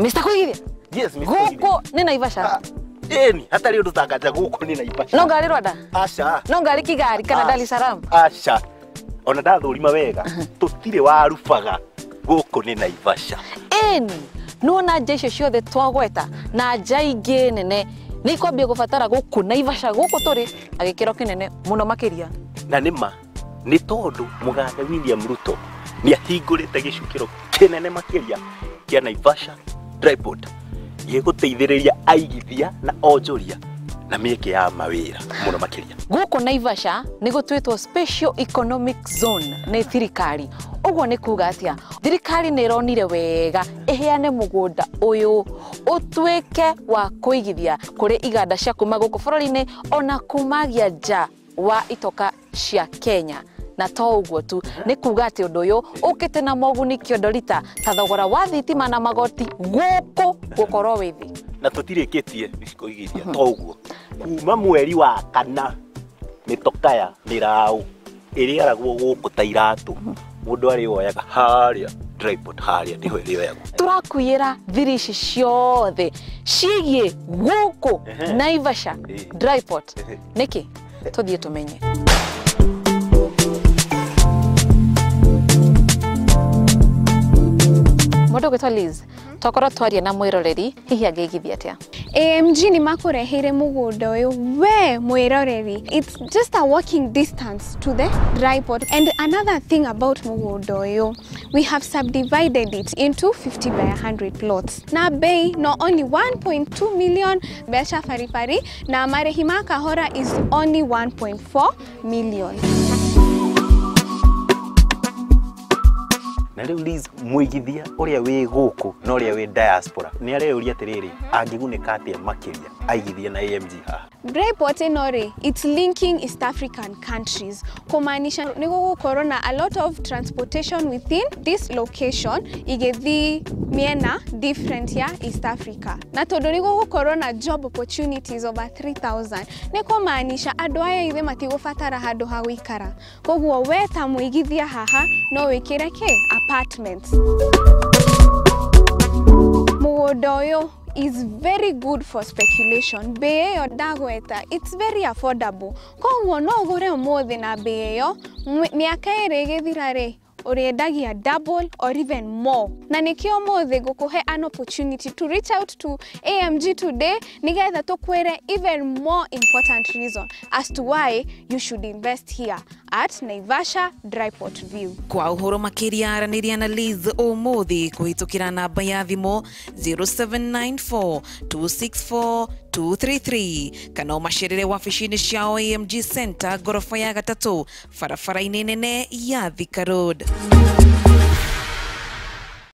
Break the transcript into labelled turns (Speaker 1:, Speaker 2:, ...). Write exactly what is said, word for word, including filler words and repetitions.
Speaker 1: Mister Kuigithia?
Speaker 2: Yes, Mister Kuigithia.
Speaker 1: Guko ni Naivasha.
Speaker 2: Eni, hata leo tutakaja guko ni Naivasha.
Speaker 1: No ngari Rwanda?
Speaker 2: Asha.
Speaker 1: No ngari Kigali kana Dar es Salaam?
Speaker 2: Asha. Ona ndathurima wega. Tutire warubaga guko ni Naivasha.
Speaker 1: Eni, nona jesho ciothe twagweta na jaige nene ni kwambia gubatara guku Naivasha guku turi agikiro kinene muno makiria.
Speaker 2: Na nima ni tondu mugande William Ruto ni ahingurite gicukiro kinene makiria kia Naivasha DRYPORT yeguteithiriria aigithia na onjoria na mieke ya mawira muno makiria.
Speaker 1: Guku Naivasha ni gutwitwo special economic zone ni thirikari. Uguo ni kuga atia thirikari ni ronire wega iheane mugunda uyu utweke wa kuigithia kuri iganda cia kuma guku bururi-ini ona kumagia nja wa itoka cia Kenya. Na to uguo tu ni kuga ati undu uyu ukite na moguni kiondorita ta thogora wa thitima na magoti guku gukorwo withi.
Speaker 2: Na tutirikitie Kuigithia to uguo kuma mweri wa kana mitokaya mirau iriaragwo guku ta iratu mundu ari oyaga haria DRYPORT haria ndiho irioyaga.
Speaker 1: Turakuyira thirici ciothe cigie guku Naivasha DRYPORT niki tuthie tumenye. Modo gwetwa Liz, tokoro twaria na mwiroreri hihi agigithia atia?
Speaker 3: A M G ni makurehere mugunda uyu we mwiroreri. It's just a walking distance to the DRYPORT. And another thing about mugunda uyu, we have subdivided it into fifty by one hundred plots. Na bei no only one point two million besha farifari na marehima kahora is only one point four million.
Speaker 2: Na leo Liz muigithia uria wi guku na uria wi diaspora ni areuria atiriri angiguneka atia makiria aigithia na A M G ha.
Speaker 3: DRYPORT inori it's linking East African countries. Kumaanisha ni gukorwo na a lot of transportation within this location igethi miena different ya East Africa. Na tondu ni gukorwo na job opportunities over three thousand. Ni kumaanisha andu aya ithe matigubatara handu ha guikara. Koguo weta muigithia haha no wikire ke apartments. Mugunda uyu is very good for speculation. Bei yo dagweta, it's very affordable. Koguo no ugure umuthi na bei yo miaka iri igithira ri uriendagia double or even more. Na nikio umuthi gukuhe an opportunity to reach out to A M G today nigetha tukwire even more important reason as to why you should invest here at Naivasha DRYPORT View.
Speaker 1: Kwa uhoro makiria araniria na Liz umuthi kuhitukira namba ya thimo zero seven nine four two six four two three three kana umashirire wabici-ini ciao A M G Center gorofa ya gatatu barabara-ini nene ya Thika Road.